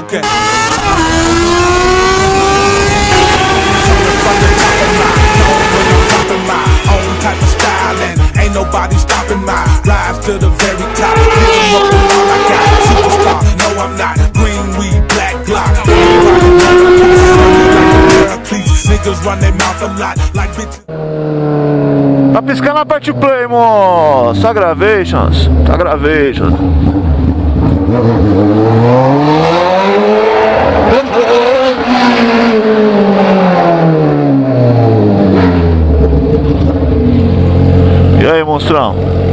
Hadouken. Type of styling, ain't nobody stopping my rise to the very top. Give them up with all I got. Superstar, no I'm not. Green weed, black Glock. Niggas run their mouth a lot like bitches. Tá piscando, aperte o play, moço. Tá gravations. Tá gravations. E aí, monstrão?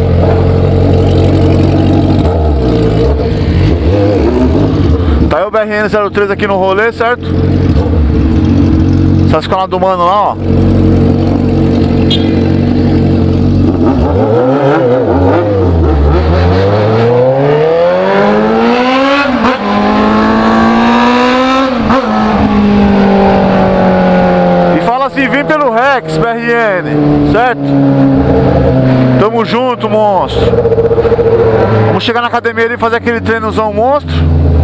Tá aí o BRN-03 aqui no rolê, certo? Essas canal do mano lá, ó. E fala assim, vem pelo Rex, BRN, certo? Tamo junto, monstro. Vamos chegar na academia ali e fazer aquele treinozão monstro.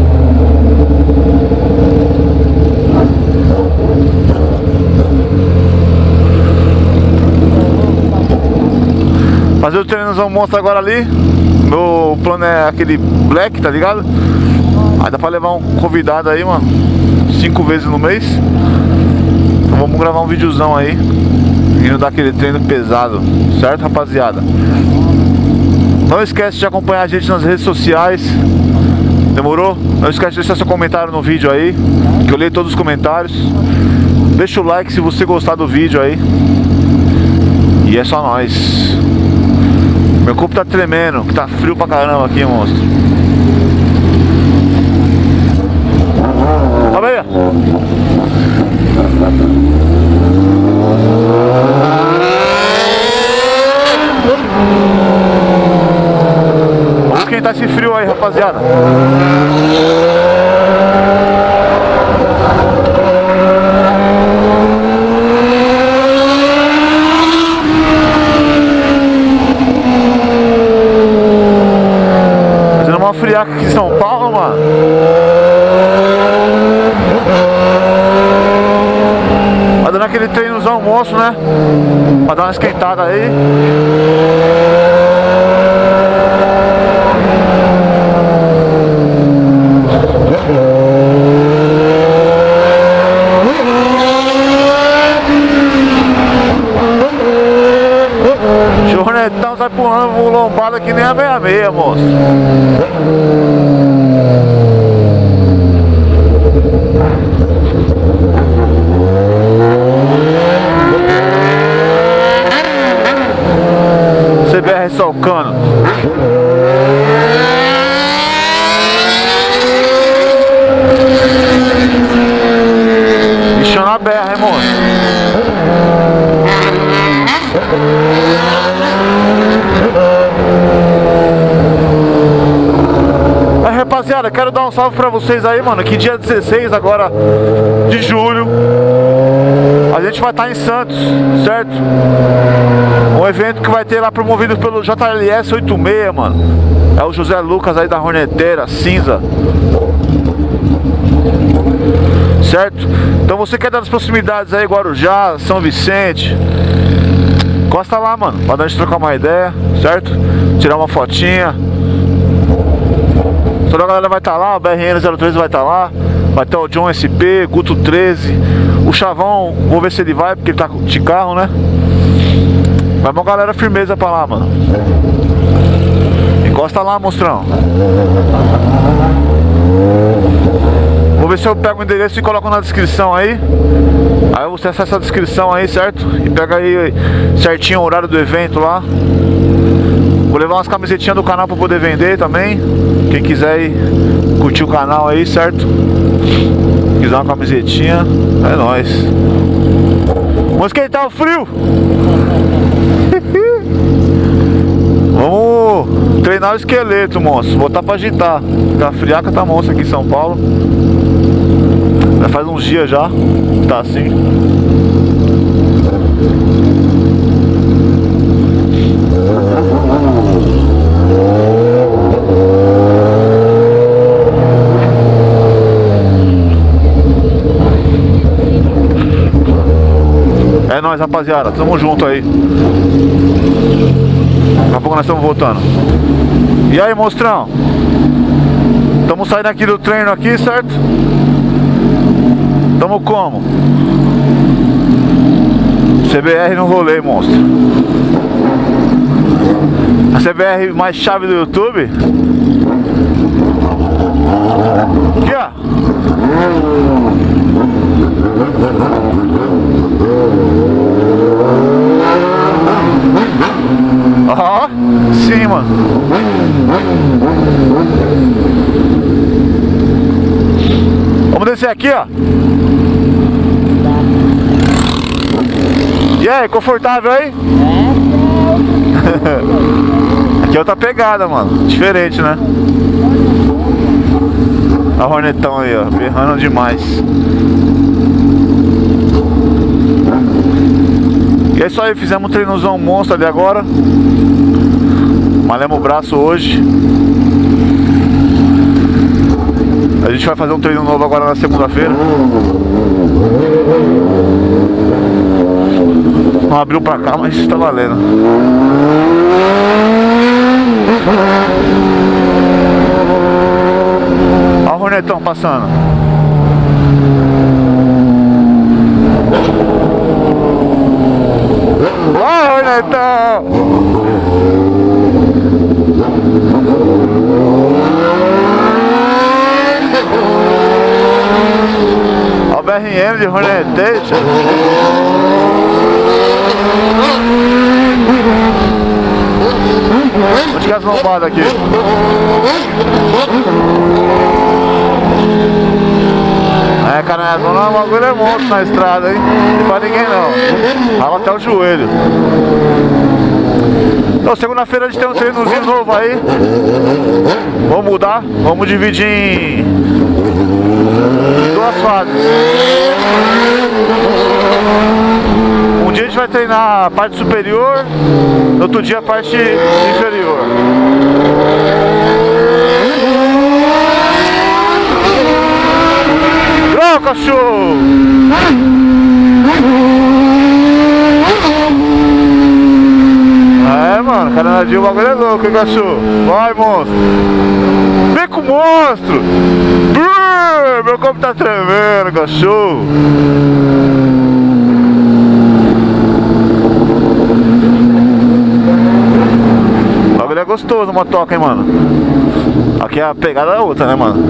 Fazer o treinozão monstro agora ali. Meu plano é aquele black, tá ligado? Aí dá pra levar um convidado aí, mano, 5 vezes no mês. Então vamos gravar um videozão aí, indo dar aquele treino pesado, certo, rapaziada? Não esquece de acompanhar a gente nas redes sociais. Demorou? Não esquece de deixar seu comentário no vídeo aí, que eu leio todos os comentários. Deixa o like se você gostar do vídeo aí. E é só nóis. Meu corpo tá tremendo, que tá frio pra caramba aqui, monstro. Olha aí. Vamos esquentar esse frio aí, rapaziada. Fazendo uma friaca aqui em São Paulo, mano. Vai dando aquele treinozão monstro, né? Pra dar uma esquentada aí. Jornetão sai pulando lombada que nem a 66, moço. CBR solcando. Bichão na berra, hein, moço? Aí, rapaziada, quero dar um salve pra vocês aí, mano, que dia 16 agora de julho a gente vai estar em Santos, certo? Um evento que vai ter lá promovido pelo JLS 86, mano. É o José Lucas aí da Horneteira, cinza. Certo? Então você quer dar nas proximidades aí, Guarujá, São Vicente, encosta lá, mano, pra gente trocar uma ideia, certo? Tirar uma fotinha. Toda a galera vai estar lá, o BRN-03 vai estar lá. Vai ter o John SP, Guto 13. O Chavão, vou ver se ele vai, porque ele tá de carro, né? Vai uma galera firmeza pra lá, mano. Encosta lá, monstrão. Vou ver se eu pego o endereço e coloco na descrição aí. Aí você acessa a descrição aí, certo? E pega aí certinho o horário do evento lá. Vou levar umas camisetinhas do canal pra poder vender também. Quem quiser ir curtir o canal aí, certo? Quiser uma camisetinha, é nóis. Vamos esquentar o frio. Vamos treinar o esqueleto, moço. Botar pra agitar. Porque a friaca tá monstro aqui em São Paulo. Já faz uns dias já. Tá assim. nóis, rapaziada. Tamo junto aí. Daqui a pouco nós estamos voltando. E aí, monstrão? Estamos saindo aqui do treino aqui, certo? Tamo como? CBR no rolê, monstro. A CBR mais chave do YouTube. Aqui, ó. Ó, sim, mano. Vamos descer aqui, ó. E aí, confortável aí? Aqui é outra pegada, mano. Diferente, né? Olha o Hornetão aí, ó. Berrando demais. E é isso aí, fizemos um treinozão monstro ali agora. Malhamos o braço hoje. A gente vai fazer um treino novo agora na segunda-feira. Não abriu pra cá, mas tá valendo. Olha o Hornetão passando. Olha o Hornetão. Olha o BRM de Hornetation. Onde que é as lombadas aqui? É, cara, o bagulho é monstro na estrada, hein? Não pra ninguém não. Rala até o joelho. Então, segunda-feira a gente tem um treinozinho novo aí. Vamos mudar, vamos dividir em duas fases. Um dia a gente vai treinar a parte superior, no outro dia a parte inferior. Grau, cachorro! É, mano, carenadinho, o bagulho é louco, hein, cachorro? Vai, monstro! Vem com o monstro! Brrr, meu corpo tá tremendo, cachorro! O bagulho é gostoso, motoca, hein, mano? Aqui a pegada é outra, né, mano?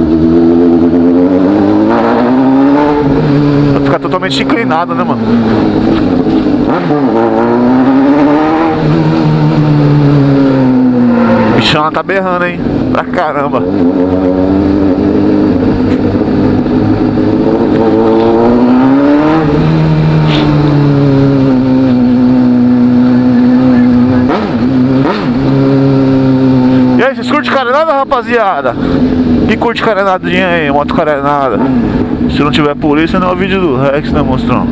Vai ficar totalmente inclinado, né, mano? Bichona tá berrando, hein? Pra caramba. E aí, vocês curtem carenada, rapaziada? Quem curte carenadinha aí, moto carenada? Se não tiver polícia, não é o vídeo do Rex, né, monstrão?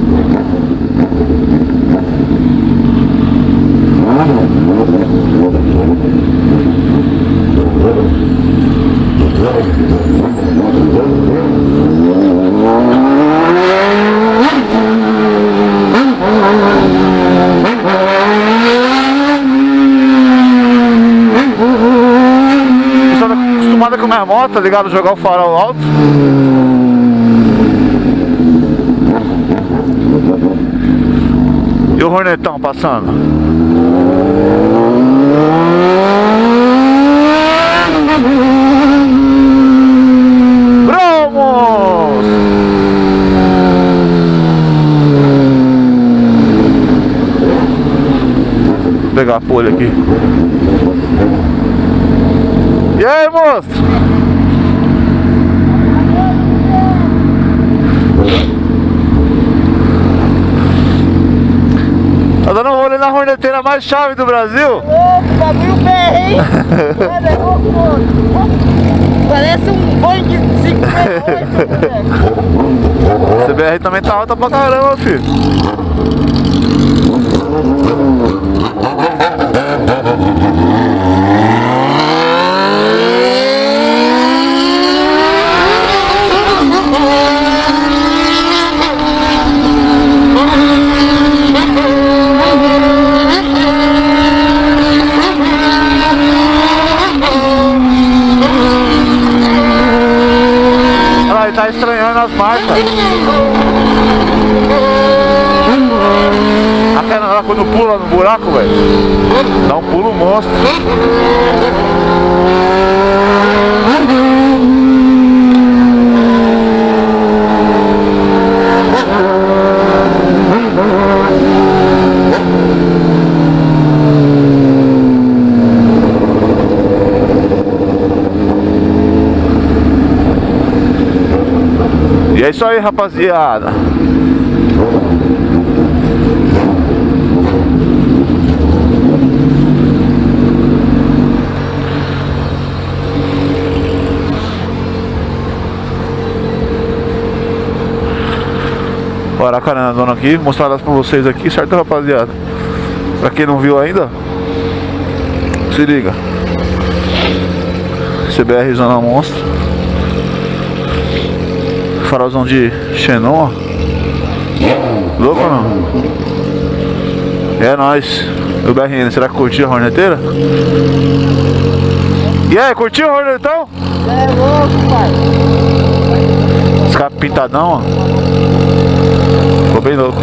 Você tá acostumado com minha moto, tá ligado? Jogar o farol alto. E o Hornetão passando. Vamos! Vou pegar a polha aqui. E aí, monstro? Tá dando um rolê na horneteira mais chave do Brasil? Louco, bagulho BR, hein? É louco, parece um Boeing 568, CBR também tá alta pra caramba, filho. tá estranhando as marcas. Ela quando pula no buraco, velho, dá um pulo monstro. E é isso aí, rapaziada. Bora, cara, andando aqui, mostrar elas pra vocês aqui, certo, rapaziada? Pra quem não viu ainda, se liga. CBR Zona Monstro. Farolzão de xenon, ó. Louco ou não? É nóis. O BRN, será que curtiu a horneteira? E aí, curtiu a hornetão? É louco, pai. Escape pintadão, ó. Ficou bem louco.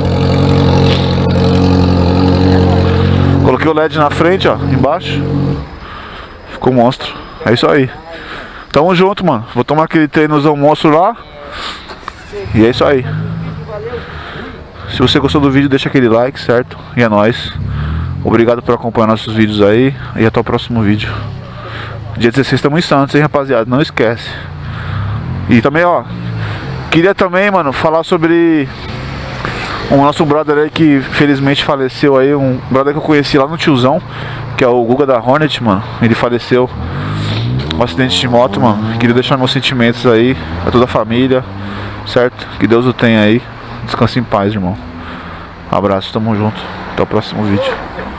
Coloquei o LED na frente, ó, embaixo. Ficou monstro. É isso aí. Tamo junto, mano. Vou tomar aquele treinozão monstro lá. E é isso aí. Se você gostou do vídeo, deixa aquele like, certo? E é nóis. Obrigado por acompanhar nossos vídeos aí. E até o próximo vídeo. Dia 16 estamos em Santos, hein, rapaziada? Não esquece. E também, ó, queria também, mano, falar sobre o nosso brother aí que felizmente faleceu aí. Um brother que eu conheci lá no Tiozão, que é o Guga da Hornet, mano. Ele faleceu um acidente de moto, mano. Queria deixar meus sentimentos aí a toda a família, certo? Que Deus o tenha aí. Descanse em paz, irmão. Abraço, tamo junto. Até o próximo vídeo.